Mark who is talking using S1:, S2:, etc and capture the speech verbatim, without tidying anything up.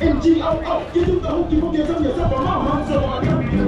S1: M G O O. You do the hooky wookie to yourself, a mama, so I got